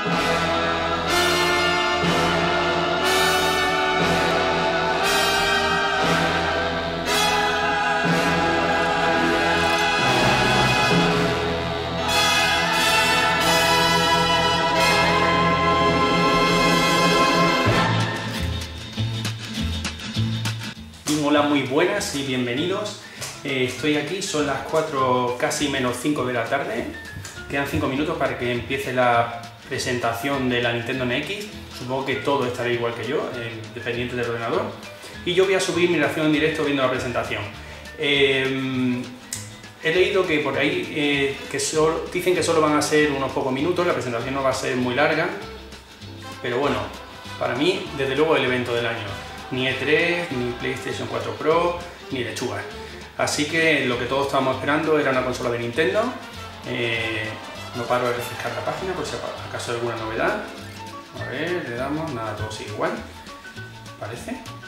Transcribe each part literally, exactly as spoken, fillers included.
Hola, muy buenas y bienvenidos. Eh, estoy aquí, son las cuatro casi menos cinco de la tarde. Quedan cinco minutos para que empiece la presentación de la Nintendo N X. Supongo que todo estará igual que yo, eh, dependiente del ordenador. Y yo voy a subir mi reacción en directo viendo la presentación. Eh, he leído que por ahí eh, que solo, dicen que solo van a ser unos pocos minutos, la presentación no va a ser muy larga. Pero bueno, para mí, desde luego, el evento del año. Ni E tres, ni PlayStation cuatro Pro, ni lechuga. Así que lo que todos estábamos esperando era una consola de Nintendo. Eh, no paro de refrescar la página por si acaso hay alguna novedad. A ver, le damos, nada, todo sigue igual. Parece.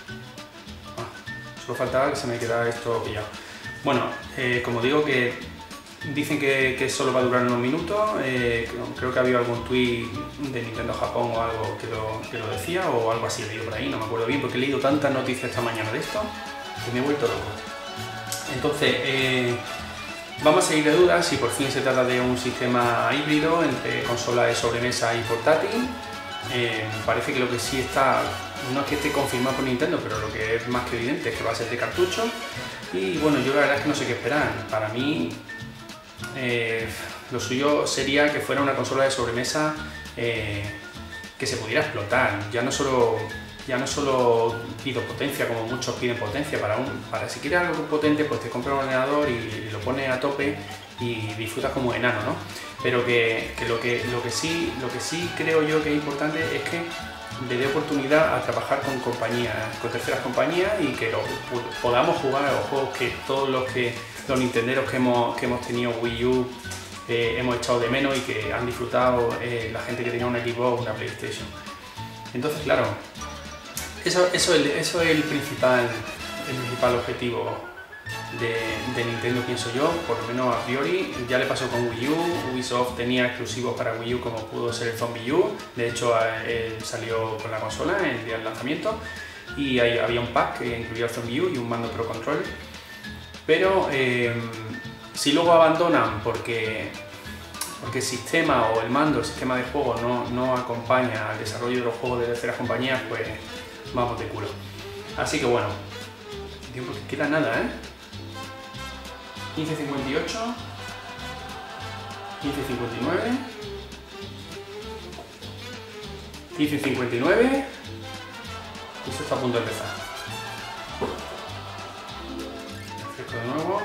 Ah, solo faltaba que se me quedara esto pillado. Bueno, eh, como digo, que dicen que, que solo va a durar unos minutos. Eh, creo que había algún tweet de Nintendo Japón o algo que lo, que lo decía, o algo así he leído por ahí, no me acuerdo bien, porque he leído tantas noticias esta mañana de esto que me he vuelto loco. Entonces, eh, vamos a seguir de dudas si por fin se trata de un sistema híbrido entre consola de sobremesa y portátil. Eh, parece que lo que sí está, no es que esté confirmado por Nintendo, pero lo que es más que evidente es que va a ser de cartucho. Y bueno, yo la verdad es que no sé qué esperar. Para mí, Eh, lo suyo sería que fuera una consola de sobremesa eh, que se pudiera explotar. Ya no solo, ya no solo pido potencia, como muchos piden potencia. Para, un, para si quieres algo potente, pues te compras un ordenador y, y lo pones a tope y disfrutas como enano, ¿no? Pero que, que, lo, que, lo, que sí, lo que sí creo yo que es importante es que le dé oportunidad a trabajar con compañías, con terceras compañías, y que lo, podamos jugar a los juegos que todos los que los nintenderos que hemos, que hemos tenido Wii U eh, hemos echado de menos y que han disfrutado eh, la gente que tenía una Xbox o una PlayStation. Entonces, claro, eso, eso, es, eso es el principal, el principal objetivo de, de Nintendo, pienso yo, por lo menos a priori. Ya le pasó con Wii U. Ubisoft tenía exclusivos para Wii U, como pudo ser el Zombie U. De hecho, eh, salió con la consola el día del lanzamiento, y ahí había un pack que incluía el Zombie U y un mando Pro Controller. Pero eh, si luego abandonan porque, porque el sistema o el mando, el sistema de juego no, no acompaña al desarrollo de los juegos de terceras compañías, pues vamos de culo. Así que bueno, tiempo que queda nada, ¿eh? quince cincuenta y ocho, quince cincuenta y nueve, quince cincuenta y nueve, esto está a punto de empezar. De nuevo.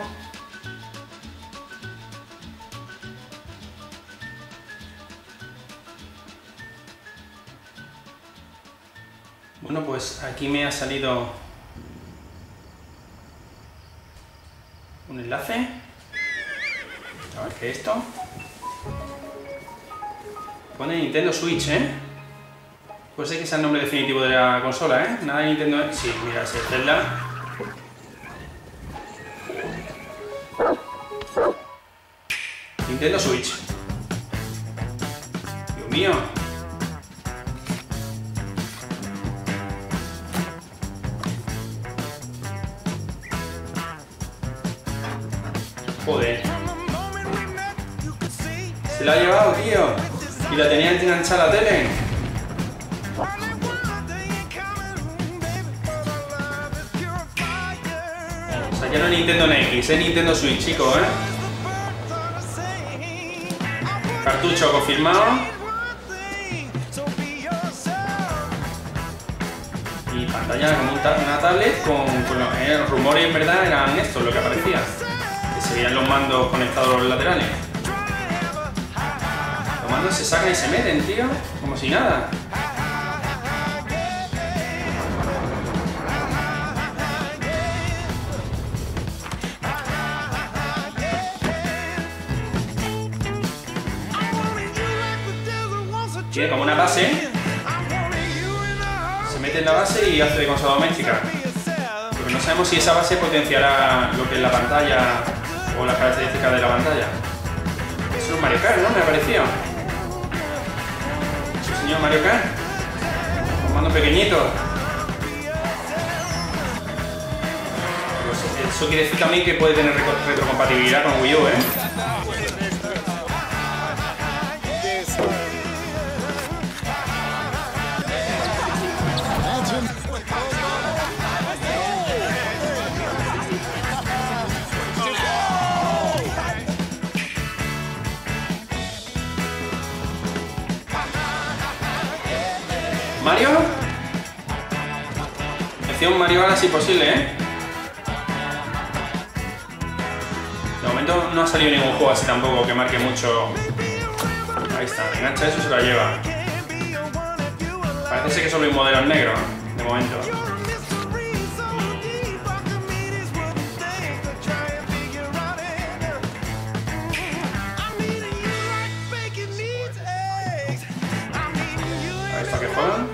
Bueno, pues aquí me ha salido un enlace. A ver qué es esto. Pone Nintendo Switch, ¿eh? Puede ser que sea el nombre definitivo de la consola, ¿eh? Nada de Nintendo. Sí, mira, es Zelda. Nintendo Switch. Dios mío. Joder. Se la ha llevado, tío. Y la tenía enganchada a la tele. O sea, ya no es Nintendo N X, es Nintendo Switch, chicos, ¿eh? Cartucho confirmado. Y pantalla como una tablet con, con los, eh, los rumores, en verdad eran estos lo que aparecía. Que se veían los mandos conectados a los laterales. Los mandos se sacan y se meten, tío, como si nada. Tiene como una base, se mete en la base y hace de consola doméstica. Porque no sabemos si esa base potenciará lo que es la pantalla o las características de la pantalla. Eso es un Mario Kart, ¿no? Me ha parecido. Señor Mario Kart, comando pequeñito. Pues eso quiere decir también que puede tener retrocompatibilidad con Wii U, ¿eh? Mario. Mención Mario ahora sí posible, ¿eh? De momento no ha salido ningún juego así tampoco que marque mucho. Ahí está, engancha eso y se la lleva. Parece ser que solo hay modelos negros, ¿no? De momento. Ahí está que juegan.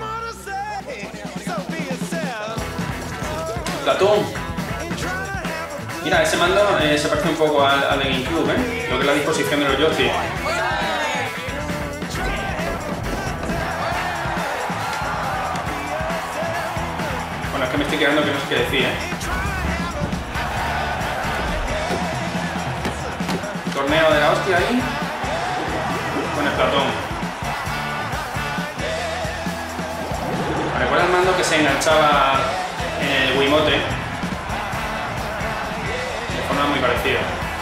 Platón. Mira, ese mando eh, se parece un poco al, al de GameCube, ¿eh? Lo que es la disposición de los joysticks. Bueno, es que me estoy quedando que no sé qué decir, ¿eh? Torneo de la hostia ahí. Con el Platón. Me recuerda el mando que se enganchaba en el Wiimote. De forma muy parecida.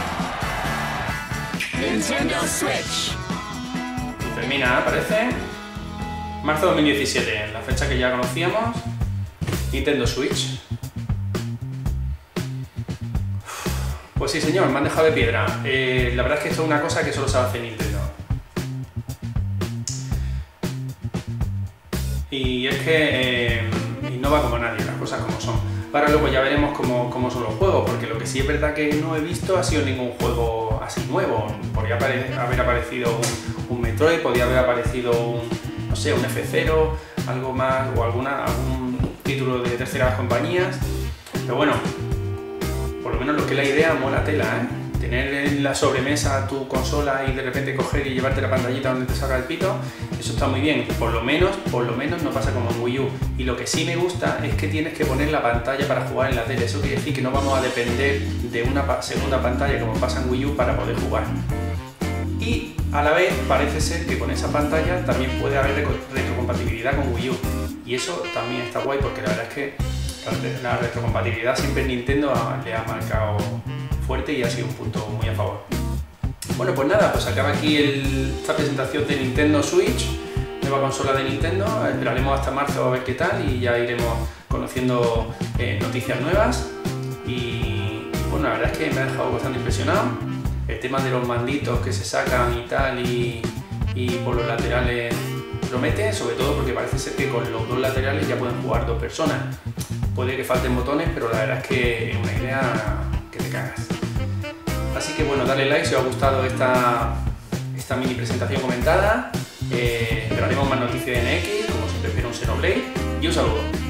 Nintendo Switch. Y termina, parece. Marzo de dos mil diecisiete, la fecha que ya conocíamos. Nintendo Switch. Pues sí, señor, me han dejado de piedra. Eh, la verdad es que esto es una cosa que solo sabe hacer Nintendo. Y es que eh, innova como nadie, las cosas como son. Ahora luego ya veremos cómo, cómo son los juegos, porque lo que sí es verdad que no he visto ha sido ningún juego así nuevo. Podría haber aparecido un, un Metroid, podría haber aparecido un, no sé, un F cero, algo más, o alguna, algún título de terceras compañías. Pero bueno, por lo menos lo que es la idea mola tela, ¿eh? Tener en la sobremesa tu consola y de repente coger y llevarte la pantallita donde te salga el pito, eso está muy bien. Por lo menos, por lo menos no pasa como en Wii U. Y lo que sí me gusta es que tienes que poner la pantalla para jugar en la tele. Eso quiere decir que no vamos a depender de una segunda pantalla como pasa en Wii U para poder jugar. Y a la vez parece ser que con esa pantalla también puede haber retrocompatibilidad con Wii U. Y eso también está guay porque la verdad es que la retrocompatibilidad siempre Nintendo le ha marcado fuerte y ha sido un punto muy a favor. Bueno, pues nada, pues acaba aquí el, esta presentación de Nintendo Switch, nueva consola de Nintendo. Esperaremos hasta marzo a ver qué tal y ya iremos conociendo eh, noticias nuevas. Y, y bueno, la verdad es que me ha dejado bastante impresionado. El tema de los manditos que se sacan y tal y, y por los laterales promete, sobre todo porque parece ser que con los dos laterales ya pueden jugar dos personas. Puede que falten botones, pero la verdad es que es una idea que te cagas. Así que bueno, dale like si os ha gustado esta, esta mini presentación comentada. Eh, esperaremos más noticias de N X, como siempre espero un Xenoblade, y un saludo.